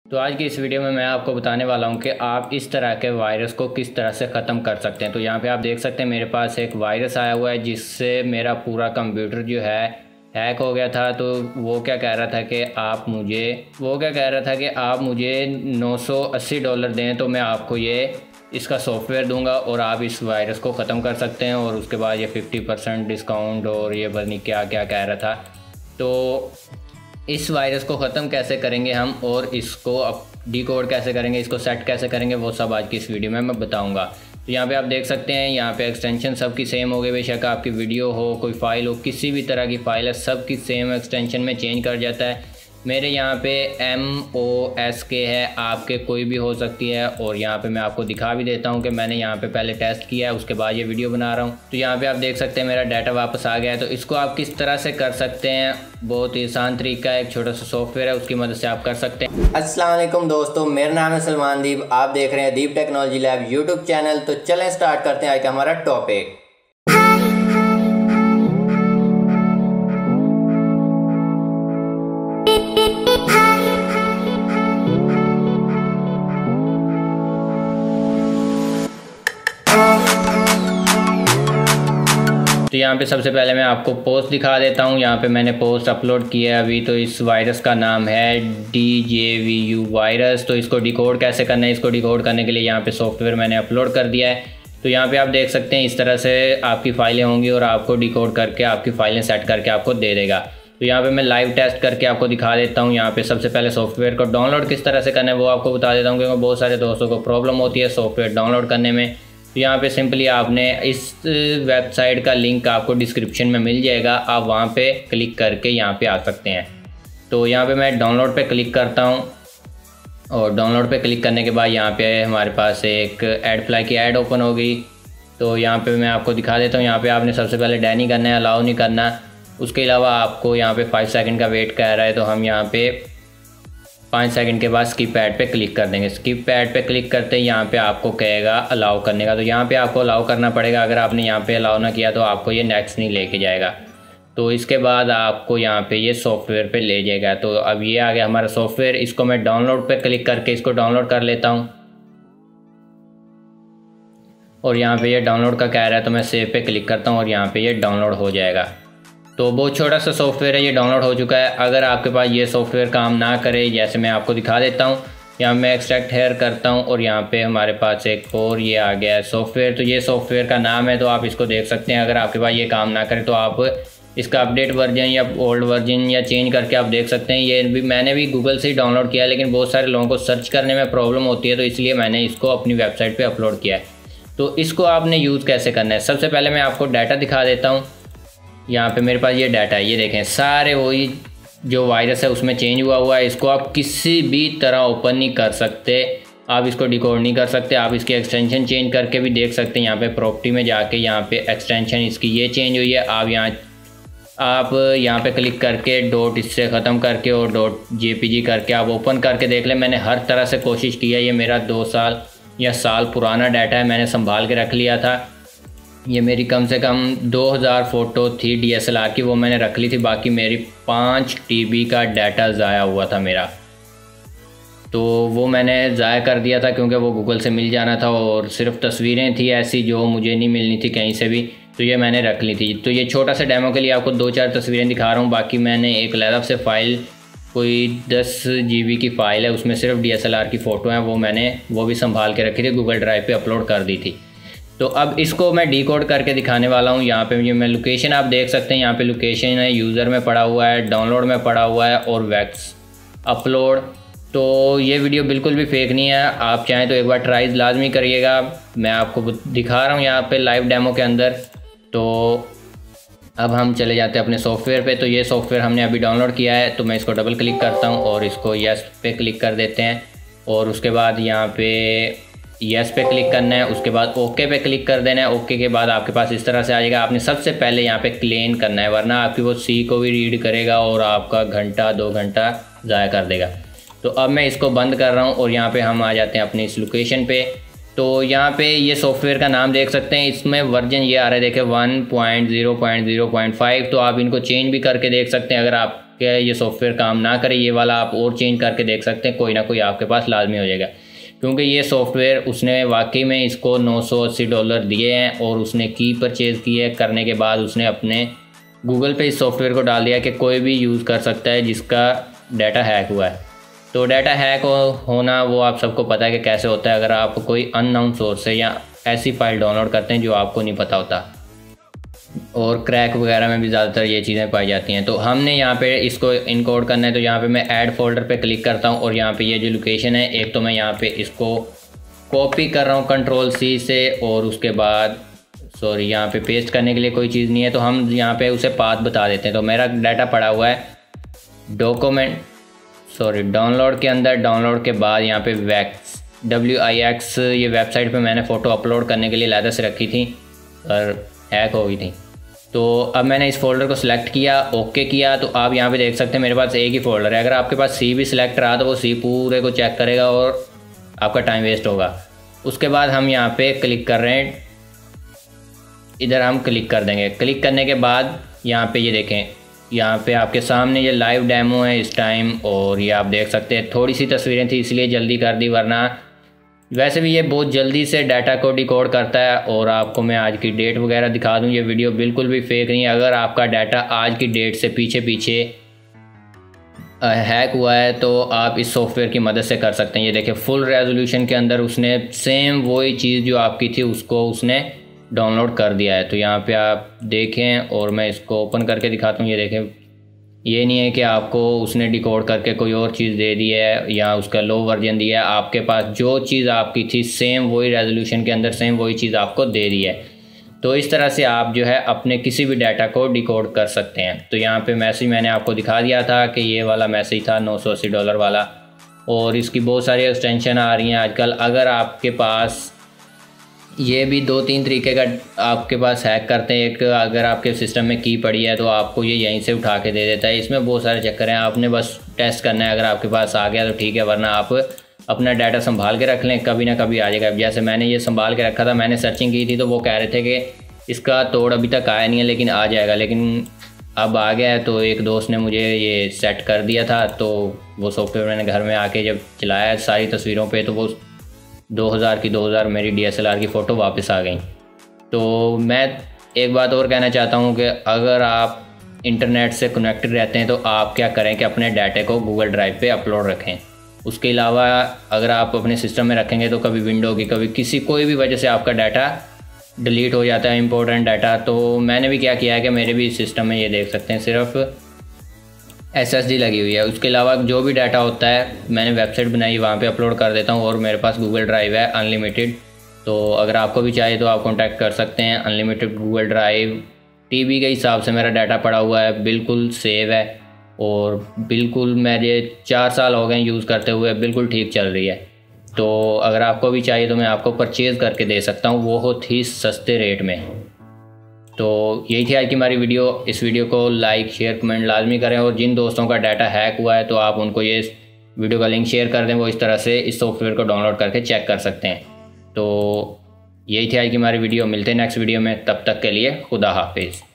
तो आज की इस वीडियो में मैं आपको बताने वाला हूं कि आप इस तरह के वायरस को किस तरह से ख़त्म कर सकते हैं। तो यहाँ पे आप देख सकते हैं मेरे पास एक वायरस आया हुआ है जिससे मेरा पूरा कंप्यूटर जो है हैक हो गया था। तो वो क्या कह रहा था कि आप मुझे $980 दें तो मैं आपको ये इसका सॉफ्टवेयर दूंगा और आप इस वायरस को ख़त्म कर सकते हैं। और उसके बाद ये 50% डिस्काउंट और ये पता नहीं क्या क्या कह रहा था। तो इस वायरस को ख़त्म कैसे करेंगे हम और इसको अब डिकोड कैसे करेंगे, इसको सेट कैसे करेंगे, वो सब आज की इस वीडियो में मैं बताऊंगा। तो यहाँ पे आप देख सकते हैं यहाँ पे एक्सटेंशन सबकी सेम हो गई। बेशक आपकी वीडियो हो, कोई फ़ाइल हो, किसी भी तरह की फ़ाइल है, सबकी सेम एक्सटेंशन में चेंज कर जाता है। मेरे यहाँ पे MOSK है, आपके कोई भी हो सकती है। और यहाँ पे मैं आपको दिखा भी देता हूँ कि मैंने यहाँ पे पहले टेस्ट किया है, उसके बाद ये वीडियो बना रहा हूँ। तो यहाँ पे आप देख सकते हैं मेरा डाटा वापस आ गया है। तो इसको आप किस तरह से कर सकते हैं, बहुत ही आसान तरीका है, एक छोटा सा सॉफ्टवेयर है, उसकी मदद से आप कर सकते हैं। अस्सलाम वालेकुम दोस्तों, मेरा नाम है सलमान दीप, आप देख रहे हैं deep technology lab YouTube channel. तो चलें स्टार्ट करते हैं आज का हमारा टॉपिक। तो यहाँ पे सबसे पहले मैं आपको पोस्ट दिखा देता हूँ। यहाँ पे मैंने पोस्ट अपलोड किया है अभी। तो इस वायरस का नाम है DJVU वायरस। तो इसको डिकोड कैसे करना है, इसको डिकोड करने के लिए यहाँ पे सॉफ्टवेयर मैंने अपलोड कर दिया है। तो यहाँ पे आप देख सकते हैं इस तरह से आपकी फ़ाइलें होंगी और आपको डिकोड करके आपकी फ़ाइलें सेट करके आपको दे देगा। तो यहाँ पे मैं लाइव टेस्ट करके आपको दिखा देता हूँ। यहाँ पे सबसे पहले सॉफ्टवेयर को डाउनलोड किस तरह से करना है वो आपको बता देता हूँ, क्योंकि बहुत सारे दोस्तों को प्रॉब्लम होती है सॉफ्टवेयर डाउनलोड करने में। तो यहाँ पे सिंपली आपने इस वेबसाइट का लिंक आपको डिस्क्रिप्शन में मिल जाएगा, आप वहाँ पे क्लिक करके यहाँ पे आ सकते हैं। तो यहाँ पे मैं डाउनलोड पे क्लिक करता हूँ और डाउनलोड पे क्लिक करने के बाद यहाँ पे हमारे पास एक एडफ्लाई की ऐड ओपन हो गई। तो यहाँ पे मैं आपको दिखा देता हूँ। यहाँ पे आपने सबसे पहले डन नहीं करना है, अलाउ नहीं करना। उसके अलावा आपको यहाँ पे 5 सेकंड का वेट कह रहा है, तो हम यहाँ पे 5 सेकंड के बाद स्किप ऐड पे क्लिक कर देंगे। स्किप ऐड पे क्लिक करते ही यहाँ पे आपको कहेगा अलाउ करने का। तो यहाँ पे आपको अलाउ करना पड़ेगा। अगर आपने यहाँ पे अलाउ ना किया तो आपको ये नेक्स्ट नहीं लेके जाएगा। तो इसके बाद आपको यहाँ पे ये सॉफ्टवेयर पे ले जाएगा। तो अब ये आ गया हमारा सॉफ्टवेयर। इसको मैं डाउनलोड पे क्लिक करके इसको डाउनलोड कर लेता हूँ और यहाँ पे ये डाउनलोड का कह रहा है तो मैं सेव पे क्लिक करता हूँ और यहाँ पे ये डाउनलोड हो जाएगा। तो बहुत छोटा सा सॉफ्टवेयर है, ये डाउनलोड हो चुका है। अगर आपके पास ये सॉफ्टवेयर काम ना करे, जैसे मैं आपको दिखा देता हूँ, यहाँ मैं एक्सट्रैक्ट हेयर करता हूँ और यहाँ पे हमारे पास एक और ये आ गया है सॉफ्टवेयर। तो ये सॉफ्टवेयर का नाम है, तो आप इसको देख सकते हैं। अगर आपके पास ये काम ना करे तो आप इसका अपडेट वर्जन या ओल्ड वर्जन या चेंज करके आप देख सकते हैं। ये भी मैंने भी गूगल से ही डाउनलोड किया है, लेकिन बहुत सारे लोगों को सर्च करने में प्रॉब्लम होती है, तो इसलिए मैंने इसको अपनी वेबसाइट पर अपलोड किया है। तो इसको आपने यूज़ कैसे करना है, सबसे पहले मैं आपको डाटा दिखा देता हूँ। यहाँ पे मेरे पास ये डाटा है, ये देखें, सारे वही जो वायरस है उसमें चेंज हुआ है। इसको आप किसी भी तरह ओपन नहीं कर सकते, आप इसको डिकोड नहीं कर सकते। आप इसकी एक्सटेंशन चेंज करके भी देख सकते हैं। यहाँ पे प्रॉपर्टी में जाके यहाँ पे एक्सटेंशन इसकी ये चेंज हुई है। आप यहाँ पे क्लिक करके डॉट इससे ख़त्म करके और .jpg करके आप ओपन करके देख लें। मैंने हर तरह से कोशिश की है। ये मेरा 2 साल या साल पुराना डाटा है, मैंने संभाल के रख लिया था। ये मेरी कम से कम 2000 फ़ोटो थी DSLR की, वो मैंने रख ली थी। बाकी मेरी 5 TB का डाटा ज़ाया हुआ था मेरा, तो वो मैंने ज़ाया कर दिया था क्योंकि वो गूगल से मिल जाना था और सिर्फ तस्वीरें थी ऐसी जो मुझे नहीं मिलनी थी कहीं से भी, तो ये मैंने रख ली थी। तो ये छोटा सा डेमो के लिए आपको 2-4 तस्वीरें दिखा रहा हूँ। बाकी मैंने एक लैपटॉप से फ़ाइल, कोई 10 GB की फ़ाइल है, उसमें सिर्फ DSLR की फ़ोटो हैं, वो भी संभाल के रखी थी, गूगल ड्राइव पे अपलोड कर दी थी। तो अब इसको मैं डिकोड करके दिखाने वाला हूँ। यहाँ पे मैं लोकेशन आप देख सकते हैं, यहाँ पे लोकेशन है, यूज़र में पड़ा हुआ है, डाउनलोड में पड़ा हुआ है और वैक्स अपलोड। तो ये वीडियो बिल्कुल भी फेक नहीं है, आप चाहें तो एक बार ट्राई लाजमी करिएगा। मैं आपको दिखा रहा हूँ यहाँ पे लाइव डेमो के अंदर। तो अब हम चले जाते हैं अपने सॉफ्टवेयर पे। तो ये सॉफ्टवेयर हमने अभी डाउनलोड किया है, तो मैं इसको डबल क्लिक करता हूँ और इसको यस पे क्लिक कर देते हैं और उसके बाद यहाँ पे यस पे क्लिक करना है। उसके बाद ओके पे क्लिक कर देना है। ओके के बाद आपके पास इस तरह से आ जाएगा। आपने सबसे पहले यहाँ पे क्लीन करना है, वरना आपकी वो सी को भी रीड करेगा और आपका घंटा 2 घंटा ज़ाया कर देगा। तो अब मैं इसको बंद कर रहा हूँ और यहाँ पे हम आ जाते हैं अपनी इस लोकेशन पे। तो यहाँ पे ये सॉफ्टवेयर का नाम देख सकते हैं, इसमें वर्जन ये आ रहा है देखें 1.0.0.5। तो आप इनको चेंज भी करके देख सकते हैं। अगर आप आपके ये सॉफ्टवेयर काम ना करे, ये वाला आप और चेंज करके देख सकते हैं, कोई ना कोई आपके पास लाजमी हो जाएगा। क्योंकि ये सॉफ्टवेयर उसने वाकई में इसको $980 दिए हैं और उसने की परचेज़ की है। करने के बाद उसने अपने गूगल पे इस सॉफ्टवेयर को डाल दिया कि कोई भी यूज़ कर सकता है जिसका डाटा हैक हुआ है। तो डाटा हैक होना वो आप सबको पता है कि कैसे होता है, अगर आप कोई अननोन सोर्स से या ऐसी फ़ाइल डाउनलोड करते हैं जो आपको नहीं पता होता, और क्रैक वगैरह में भी ज़्यादातर ये चीज़ें पाई जाती हैं। तो हमने यहाँ पे इसको इनकोड करना है, तो यहाँ पे मैं ऐड फोल्डर पे क्लिक करता हूँ और यहाँ पे ये जो लोकेशन है, एक तो मैं यहाँ पे इसको कॉपी कर रहा हूँ Ctrl+C से, और उसके बाद यहाँ पे पेस्ट करने के लिए कोई चीज़ नहीं है, तो हम यहाँ पे उसे पाथ बता देते हैं। तो मेरा डाटा पड़ा हुआ है डाउनलोड के अंदर। डाउनलोड के बाद यहाँ पे WIX ये वेबसाइट पे मैंने फ़ोटो अपलोड करने के लिए अलग से रखी थी और हैक हो गई थी। तो अब मैंने इस फोल्डर को सिलेक्ट किया, ओके किया, तो आप यहाँ पे देख सकते हैं मेरे पास एक ही फ़ोल्डर है। अगर आपके पास C भी सिलेक्ट रहा तो वो C पूरे को चेक करेगा और आपका टाइम वेस्ट होगा। उसके बाद हम यहाँ पे क्लिक कर रहे हैं, इधर हम क्लिक कर देंगे। क्लिक करने के बाद यहाँ पे ये देखें, यहाँ पे आपके सामने ये लाइव डेमो है इस टाइम, और ये आप देख सकते हैं थोड़ी सी तस्वीरें थी इसलिए जल्दी कर दी, वरना वैसे भी ये बहुत जल्दी से डाटा को डिकोड करता है। और आपको मैं आज की डेट वगैरह दिखा दूँ, ये वीडियो बिल्कुल भी फेक नहीं है। अगर आपका डाटा आज की डेट से पीछे हैक हुआ है तो आप इस सॉफ्टवेयर की मदद से कर सकते हैं। ये देखें फुल रेजोल्यूशन के अंदर उसने सेम वही चीज़ जो आपकी थी उसको उसने डाउनलोड कर दिया है। तो यहाँ पे आप देखें, और मैं इसको ओपन करके दिखाता हूँ। ये देखें, ये नहीं है कि आपको उसने डिकोड करके कोई और चीज़ दे दी है या उसका लो वर्जन दिया है। आपके पास जो चीज़ आपकी थी सेम वही रेजोल्यूशन के अंदर सेम वही चीज़ आपको दे दी है। तो इस तरह से आप जो है अपने किसी भी डाटा को डिकोड कर सकते हैं। तो यहाँ पे मैसेज मैंने आपको दिखा दिया था कि ये वाला मैसेज था $980 वाला, और इसकी बहुत सारी एक्सटेंशन आ रही हैं आजकल। अगर आपके पास ये भी 2-3 तरीके का आपके पास हैक करते हैं। एक, अगर आपके सिस्टम में की पड़ी है तो आपको ये यहीं से उठा के दे देता है। इसमें बहुत सारे चक्कर हैं, आपने बस टेस्ट करना है। अगर आपके पास आ गया तो ठीक है, वरना आप अपना डाटा संभाल के रख लें, कभी ना कभी आ जाएगा। जैसे मैंने ये संभाल के रखा था, मैंने सर्चिंग की थी तो वो कह रहे थे कि इसका तोड़ अभी तक आया नहीं है लेकिन आ जाएगा, लेकिन अब आ गया है। तो एक दोस्त ने मुझे ये सेट कर दिया था, तो वो सॉफ्टवेयर मैंने घर में आके जब चलाया सारी तस्वीरों पे, तो वो 2000 मेरी DSLR की फ़ोटो वापस आ गई। तो मैं एक बात और कहना चाहता हूँ कि अगर आप इंटरनेट से कनेक्टेड रहते हैं तो आप क्या करें कि अपने डाटे को गूगल ड्राइव पे अपलोड रखें। उसके अलावा अगर आप अपने सिस्टम में रखेंगे तो कभी विंडो की कभी कोई भी वजह से आपका डाटा डिलीट हो जाता है, इंपॉर्टेंट डाटा। तो मैंने भी क्या किया है कि मेरे भी सिस्टम में ये देख सकते हैं सिर्फ SSD लगी हुई है। उसके अलावा जो भी डाटा होता है मैंने वेबसाइट बनाई, वहाँ पे अपलोड कर देता हूँ, और मेरे पास गूगल ड्राइव है अनलिमिटेड। तो अगर आपको भी चाहिए तो आप कांटेक्ट कर सकते हैं। अनलिमिटेड गूगल ड्राइव TB के हिसाब से मेरा डाटा पड़ा हुआ है, बिल्कुल सेव है, और बिल्कुल मेरे 4 साल हो गए यूज़ करते हुए, बिल्कुल ठीक चल रही है। तो अगर आपको भी चाहिए तो मैं आपको परचेज़ करके दे सकता हूँ बहुत ही सस्ते रेट में। तो यही थी आज की हमारी वीडियो। इस वीडियो को लाइक शेयर कमेंट लाजमी करें, और जिन दोस्तों का डाटा हैक हुआ है तो आप उनको ये वीडियो का लिंक शेयर कर दें, वो इस तरह से इस सॉफ्टवेयर को डाउनलोड करके चेक कर सकते हैं। तो यही थी आज की हमारी वीडियो, मिलते हैं नेक्स्ट वीडियो में, तब तक के लिए खुदा हाफिज़।